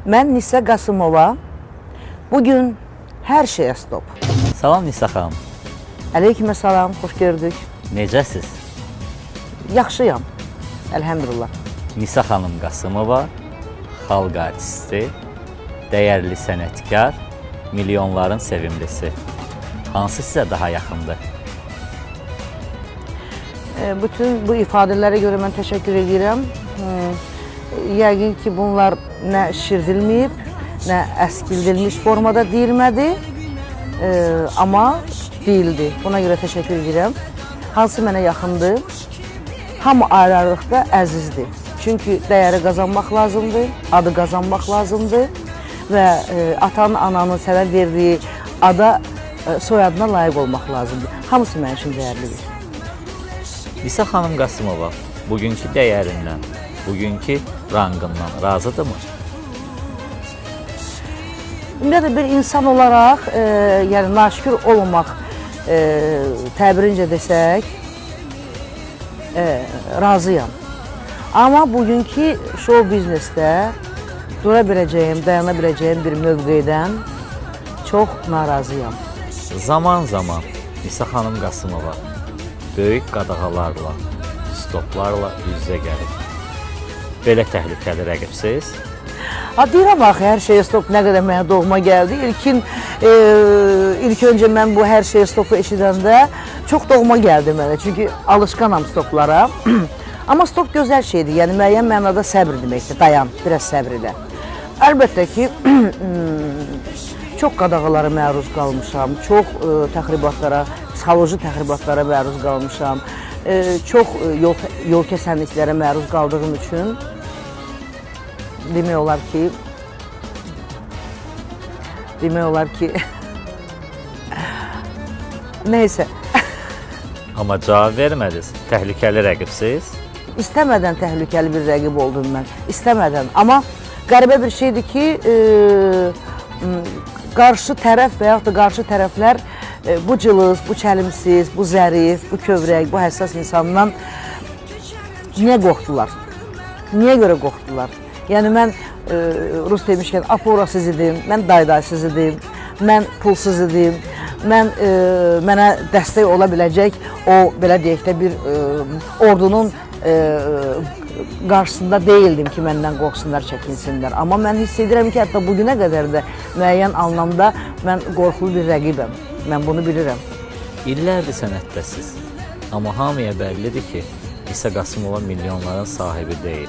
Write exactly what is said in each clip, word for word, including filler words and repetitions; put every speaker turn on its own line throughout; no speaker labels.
Mən Nisə Qasımova. Bugün hər şeyə stop.
Salam Nisə xanım.
Əleykümə salam, xoş gördük.
Necəsiz?
Yaxşıyam, əlhəmdülillah.
Nisə xanım Qasımova, xalq artisti, dəyərli sənətkar, milyonların sevimlisi. Hansı sizə daha yaxındır?
E, bütün bu ifadələrə görə mən təşəkkür edirəm. Hmm. Yəqin ki, bunlar nə şirdilməyib, nə əskildilmiş formada deyilmədi, e, amma deyildi. Buna görə təşəkkür edirəm. Hansı mənə yaxındır? Hamı ayrı-ayrılıqda əzizdir. Çünki dəyəri qazanmaq lazımdır, adı qazanmaq lazımdır və e, atanın, ananın sənə verdiyi ada, e, soyadına layiq olmaq lazımdır. Hamısı mənim üçün dəyərlidir.
Nisə xanım Qasımova, bugünkü dəyərindən, bugünkü rangından razıdırmı?
Ümumiyyətlə, bir insan olaraq, e, yəni naşükür olmaq e, təbirincə desək, e, razıyam. Amma bugünkü show biznesdə dura biləcəyim, dayana biləcəyim bir mövqedən çox narazıyam.
Zaman zaman Nisə xanım Qasımova böyük qadağalarla, stoplarla üz-üzə gəlir. Belə təhlükəli rəqibsiz?
Deyirəm axı, hər şeyə stop nə qədər mənə doğma gəldi. İlkin, e, ilk öncə mən bu hər şeyə stopu eşidəndə çox doğma gəldi mənə. Çünki alışqanam stoplara. Amma stop gözəl şeydir. Yəni müəyyən mənada səbr deməkdir. Dayan, biraz səbr elə. Əlbəttə ki, çox qadağalara məruz qalmışam. Çox e, təxribatlara, psixoloji təxribatlara məruz qalmışam. E, çox yol, yol kəsənliklərə məruz qaldığım üçün demək olar ki, demək olar ki, neysə.
Amma cavab vermədiniz, təhlükəli rəqibsiz?
İstəmədən təhlükəli bir rəqib oldum mən, istəmədən. Amma qəribə bir şeydir ki, e, qarşı tərəf və yaxud da qarşı tərəflər e, bu cılız, bu çəlimsiz, bu zərif, bu kövrək, bu həssas insandan niyə qorxdular? Niyə görə qorxdular? Yəni, mən e, Rus demişkən, aporasız idim, mən daydaysız idim, mən pulsuz idim, mən e, mənə dəstək ola biləcək o, belə deyək də, bir e, ordunun e, qarşısında deyildim ki, məndən qorxsunlar, çəkinsinlər. Amma mən hiss edirəm ki, hətta bugünə qədər də müəyyən anlamda mən qorxulu bir rəqibəm. Mən bunu bilirəm.
İllərdir sənətdəsiz, amma hamıya bəllidir ki, Nisə Qasımova milyonların sahibi deyil.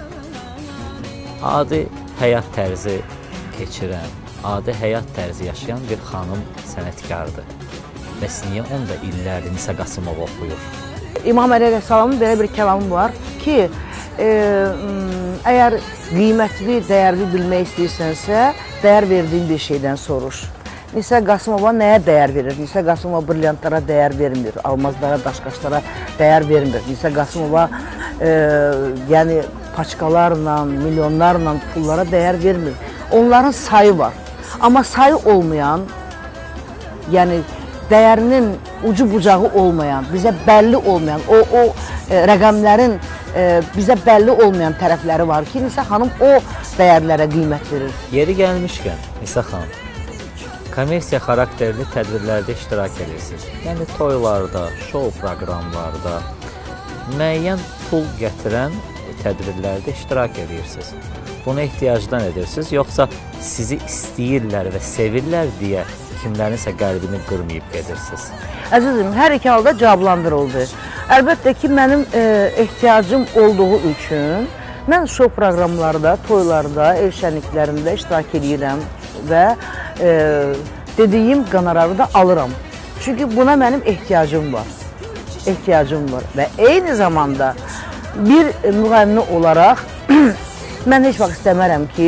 Adi həyat tərzi keçirən, adi həyat tərzi yaşayan bir xanım sənətkardır. Bəs niyə onda illərdir Nisə Qasımova oxuyur?
İmam Əli Əleyhissalamın belə bir kəlamı var ki, e, əgər qiymətli, dəyərli bilmək istəyirsənsə, dəyər verdiyin bir şeydən soruş. Nisə Qasımova nəyə dəyər verir? Nisə Qasımova brilyantlara dəyər vermir, almazlara, daşqaşlara dəyər vermir. Nisə Qasımova e, yəni paçkalarla, milyonlarla pullara dəyər vermir. Onların sayı var. Amma sayı olmayan, yəni dəyərinin ucu bucağı olmayan, bizə bəlli olmayan, o, o e, rəqəmlərin e, bizə bəlli olmayan tərəfləri var ki, Nisə xanım o dəyərlərə qiymət verir.
Yeri gəlmişkən, Nisə xanım, kommersiya xarakterli tədbirlərdə iştirak edirsiniz. Yəni toylarda, şou proqramlarda, müəyyən pul gətirən tədbirlərdə iştirak edirsiniz. Bunu ehtiyacdan edirsiniz, yoxsa sizi istəyirlər və sevirlər deyə kimlərinsə qəlbini qırmayıb gedirsiniz?
Əzizim, hər iki halda cavablandırıldı. Əlbəttə ki, mənim e, ehtiyacım olduğu üçün mən şou proqramlarda, toylarda, el şənliklərində iştirak edirəm və e, dediyim qonorarı da alıram. Çünki buna mənim ehtiyacım var. Ehtiyacım var və eyni zamanda bir müğənni olaraq mən heç vaxt istəmərəm ki,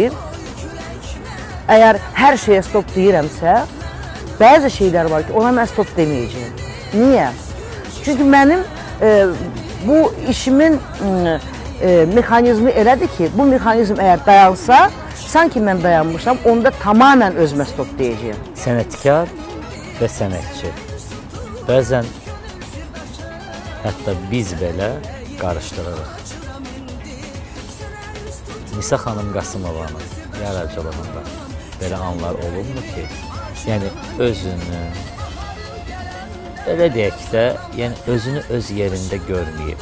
əgər hər şeyə stop deyirəmsə, bəzi şeylər var ki, ona mən stop deməyəcəyim. Niyə? Çünki mənim e, bu işimin e, mexanizmi elədir ki, bu mexanizm əgər dayansa, sanki mən dayanmışam, onda tamamən özümə stop deyəcəyim.
Sənətkar və sənətçi. Bəzən hətta biz belə qarışdırırıq. Nisa xanım Qasımovanın yaradıcılığında belə anlar olurmu ki, yəni özünü, elə deyək də, yəni özünü öz yerində görməyib?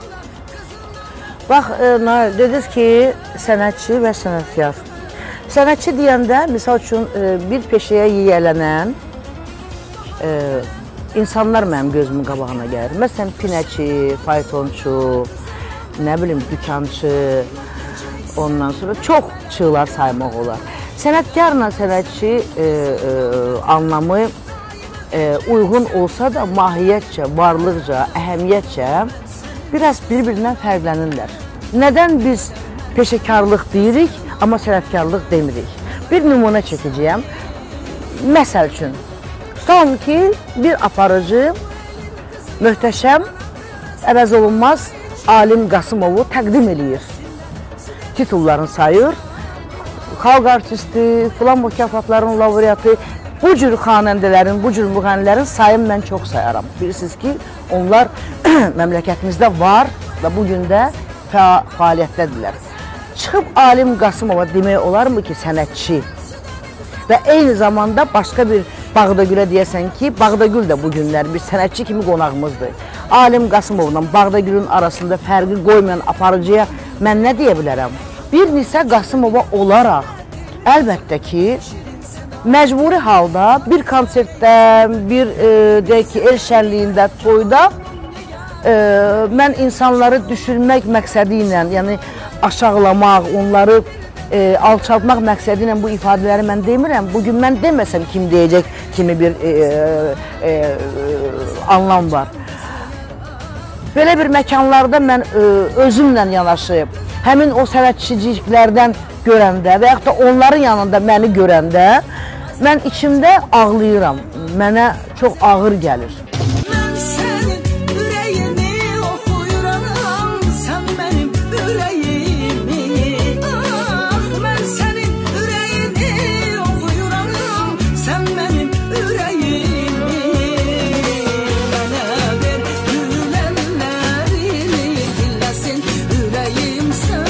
Bax, e, Nail, dediniz ki, sənətçi və sənətkar. Sənətçi deyəndə, misal üçün, e, bir peşəyə yiyələnən e, insanlar mənim gözümün qabağına gəlir. Məsələn, pinəçi, faytonçu, nə bilim, dükançı, ondan sonra çox çığlar saymaq olar. Sənətkarla sənətçi e, e, anlamı e, uyğun olsa da mahiyyətcə, varlıqca, əhəmiyyətcə biraz bir-birindən fərqlənirlər. Nədən biz peşəkarlıq deyirik, amma sənətkarlıq demirik? Bir nümunə çəkəcəyəm. Məsəl üçün, tutalım ki, bir aparıcı möhtəşəm, əvəz olunmaz Alim Qasımovu təqdim edir. Titullarını sayır, xalq artisti, filan mükafatların laureatı, bu cür xanəndələrin, bu cür müğənnilərin sayını mən çox sayaram. Bilirsiniz ki, onlar məmləkətimizdə var və bugün də fəal fəaliyyətdədirlər. Çıxıb Alim Qasımova demək olarmı ki, sənətçi və eyni zamanda başqa bir Bağdagülə deyəsən ki, Bağdagül də bu günlər bir sənətçi kimi qonağımızdır. Alim Qasımovla Bağdagülün arasında fərqi qoymayan aparıcıya mən nə deyə bilərəm? Bir Nisa Qasımova olaraq, əlbəttə ki, məcburi halda bir konsertdə, bir e, deyək ki, el şənliyində, toyda e, mən insanları düşürmək məqsədi ilə, yəni aşağılamaq, onları e, alçaltmaq məqsədi ilə bu ifadələri mən demirəm. Bugün mən deməsəm kim deyəcək kimi bir e, e, e, anlam var. Belə bir məkanlarda mən e, özümlə yanaşıb, həmin o sənətçiciliklərdən görəndə və yaxud da onların yanında məni görəndə mən içimdə ağlayıram, mənə çox ağır gəlir.
Mən sənin ürəyini oxuyuram, sən mənim ürəyimi. Ah, mən sənin ürəyini oxuyuram, sən mənim ürəyimi. Mənə ver gülənlərini, dinləsin ürəyim səni.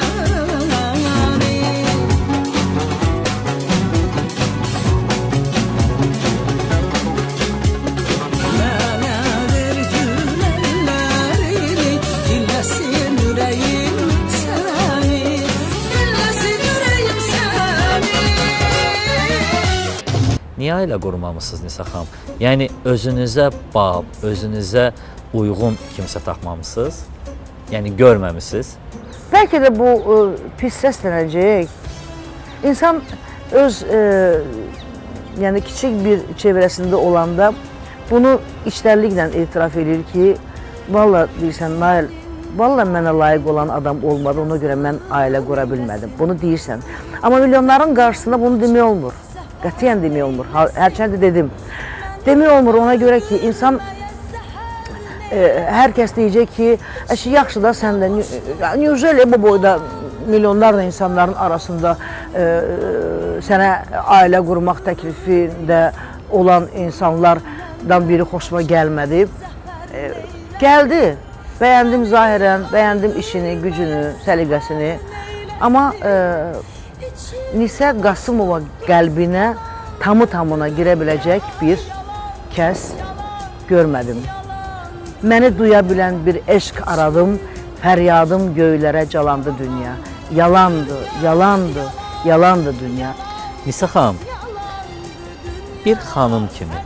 Niyə ailə qurmamısınız Nisa xanım? Yəni özünüzə bağ, özünüzə uyğun kimsə tapmamısınız? Yəni görməmisiniz?
Bəlkə də bu e, pis səslənəcək. İnsan öz e, yəni kiçik bir çevrəsində olanda bunu içlərliklə etiraf edir ki, valla deyirsən, Nail, valla mənə layiq olan adam olmadı, ona görə mən ailə qura bilmədim. Bunu deyirsən. Amma milyonların qarşısında bunu demək olmur. Qətiyyən demək olmur. Hərçəndə dedim. Demək olmur ona görə ki, insan e, hər kəs deyəcək ki, əşi, yaxşı da sən də, niyuzəli bu boyda milyonlarla insanların arasında e, sənə ailə qurmaq təklifində olan insanlardan biri xoşuma gəlmədi. E, gəldi, bəyəndim zahirən, bəyəndim işini, gücünü, səliqəsini. Amma e, Nisa Qasımova qəlbinə tamı-tamına girə biləcək bir kəs görmədim. Məni duya bilən bir eşq aradım, fəryadım göylərə calandı dünya. Yalandı, yalandı, yalandı dünya.
Nisa xanım, bir xanım kimi,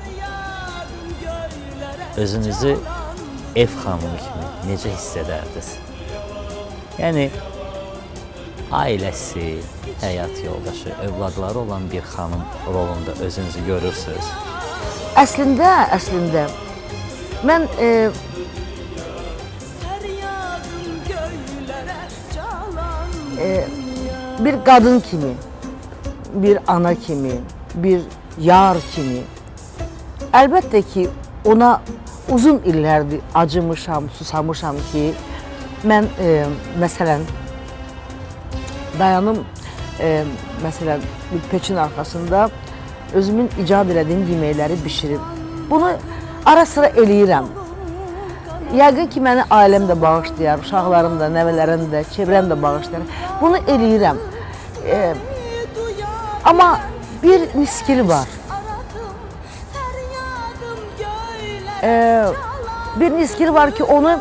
özünüzü ev xanımı kimi necə hiss edərdiniz? Yəni, ailəsi, həyat yoldaşı, övladları olan bir xanım rolunda özünüzü görürsünüz.
Əslində, əslində, mən e, e, bir qadın kimi, bir ana kimi, bir yar kimi, əlbəttə ki, ona uzun illərdir acımışam, susamışam ki, mən e, məsələn, dayanım, e, məsələn, bir peçin arxasında özümün icad elədiyim yeməkləri bişirib. Bunu ara sıra eləyirəm. yəqin ki, məni ailəm də bağışlayar, uşaqlarım da, nəvələrim də, çevrəm də bağışlayar. Bunu eləyirəm. E, amma bir miskil var. E, bir miskil var ki, onu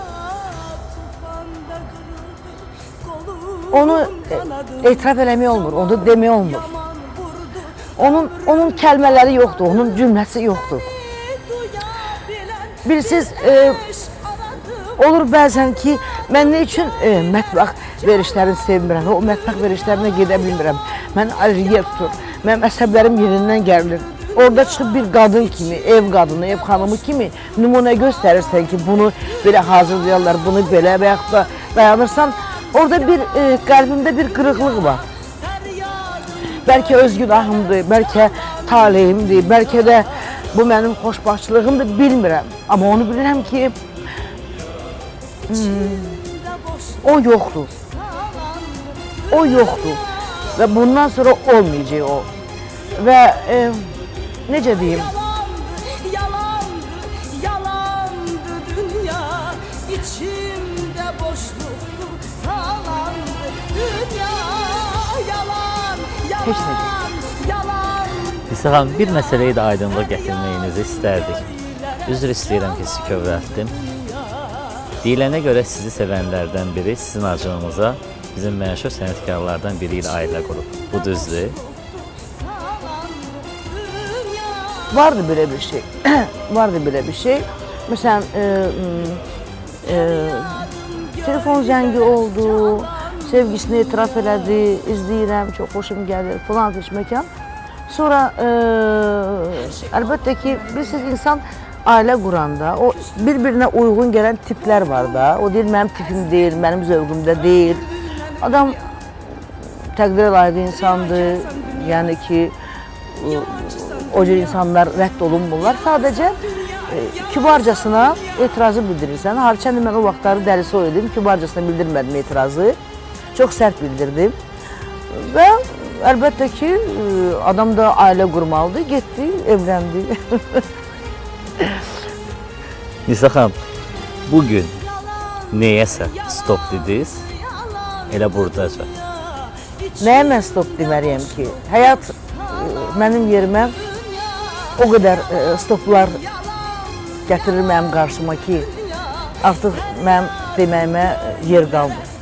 onu e, etiraf eləmək olmur, onu demək olmur. Onun, onun kəlmələri yoxdur, onun cümləsi yoxdur. Bilirsiniz, e, olur bəzən ki, mən nə üçün e, mətbəx verişlərini sevmirəm, o mətbəx verişlərinə gedə bilmirəm. Mən alergiya tutur, mənim əsəblərim yerindən gərilir. Orada çıxıb bir qadın kimi, ev qadını, ev xanımı kimi nümunə göstərirsən ki, bunu belə hazırlayarlar, bunu belə və yaxud da dayanırsan, orada bir e, qəlbimdə bir qırıqlıq var. Bəlkə öz günahımdır, bəlkə taleyimdir, bəlkə də bu mənim xoşbaxtçılığımdır, bilmirəm. Amma onu bilirəm ki, hmm, o yoxdur. O yoxdur. Və bundan sonra olmayacaq o. Və e, necə deyim?
Yalandı, yalandı dünya, içimdə boşluqdu, talandı dünya, yalan,
Heç nə
yalan, yalan.
İsa xanım, bir məsələyə də aydınlıq gətirməyinizi istərdik. Üzr istəyirəm ki, sizi kövrəltdim. Deyilənə görə sizi sevənlərdən biri sizin acığınıza bizim məşhur sənətkarlardan biri ilə ailə qurub. Bu düzdür?
Vardı belə bir şey. Vardı belə bir şey. Məsələn, e, e, telefon zəngi oldu, sevgisini etiraf elədi, izləyirəm, çox xoşum gəlir, falan fiş məkan. Sonra e, əlbəttə ki, bilirsiniz, insan ailə quranda o bir-birinə uyğun gələn tiplər var da. O deyil, mənim tipim deyil, mənim zövqümdə deyil. Adam təqdirə layiq insandır, yəni ki, o cür insanlar rədd olunmurlar. Sadəcə e, kibarcasına etirazı bildirirsən. Harçəndə mən o vaxtları dəlisi o idim, kibarcasına bildirmədim etirazı. Çox sərt bildirdim. Və əlbəttə ki, adam da ailə qurmalıdır, getdi, evləndi.
Nisa xanım, bugün neyəsə stop dediniz, elə buradaca.
Nəyə mən stop deməliyəm ki? Həyat e, mənim yerimə o qədər e, stoplar gətirir mənim qarşıma ki, artıq mənim deməyimə yer qalmır.